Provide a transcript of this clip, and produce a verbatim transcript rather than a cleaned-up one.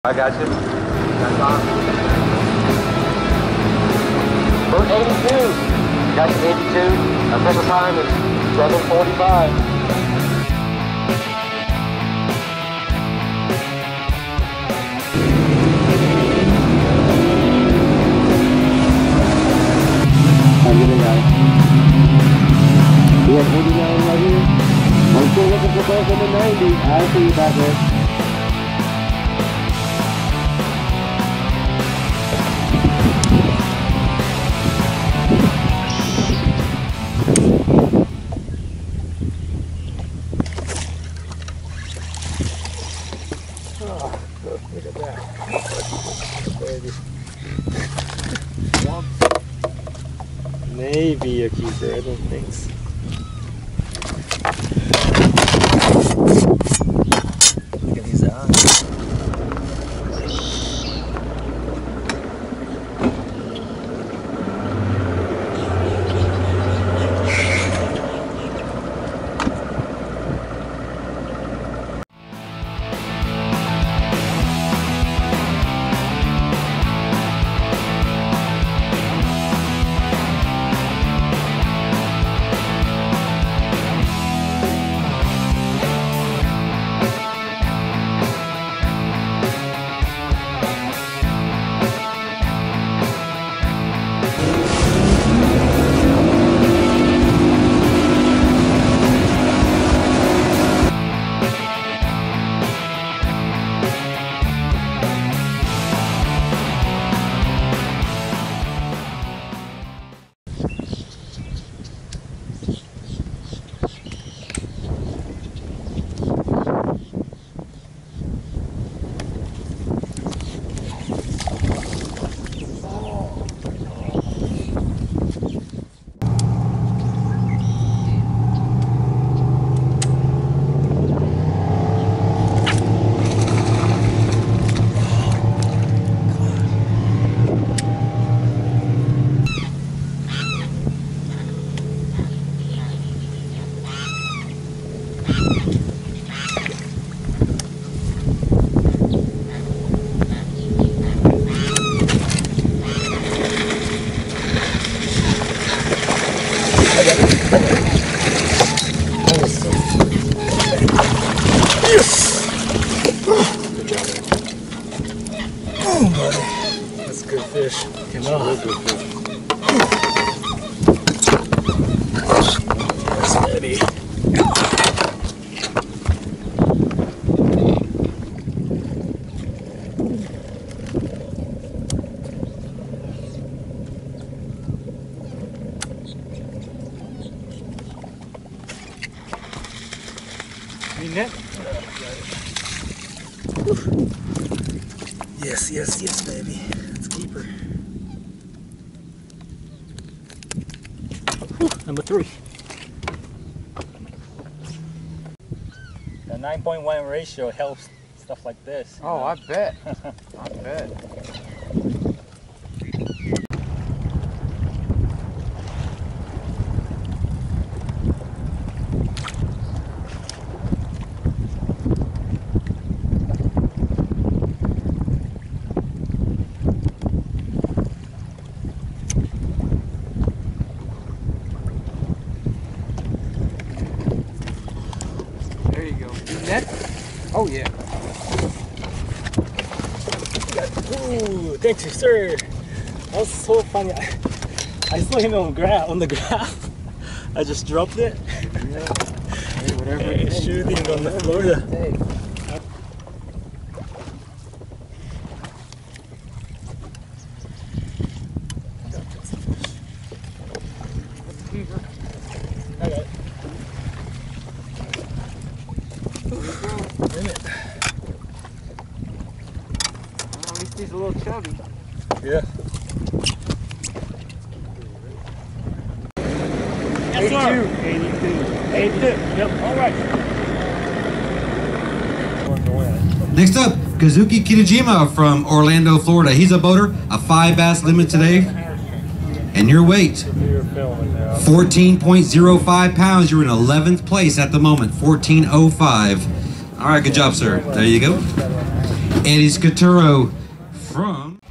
I got you. That's on. Boat eighty-two. Got you eighty-two. Official time is seven forty-five. I'm getting out. We have eighty-nine right here. I'm still looking for both in the ninety. I see you back there. Oh, look at that. Baby. Maybe a keeper, I don't think so. Look at these eyes. That's a good fish. Came out. Good fish. Yes, baby. Green net? Yes, yes, yes, baby. Let's keep her. Whew, number three. The nine point one ratio helps stuff like this. Oh, know? I bet. I bet. Net? Oh yeah. Ooh, thank you, sir. That was so funny. I, I saw him on ground on the ground. I just dropped it. Yeah. Hey, whatever. Hey, shooting on the Florida. Hey. I got it. At least he's a little chubby. Yeah. Yes, sir. eighty-two. eighty-two. Yep. All right. Next up, Kazuki Kitajima from Orlando, Florida. He's a boater, a five bass limit today. And your weight, fourteen point zero five pounds. You're in eleventh place at the moment, fourteen oh five. All right, good job, sir. There you go. Eddie Scaturo from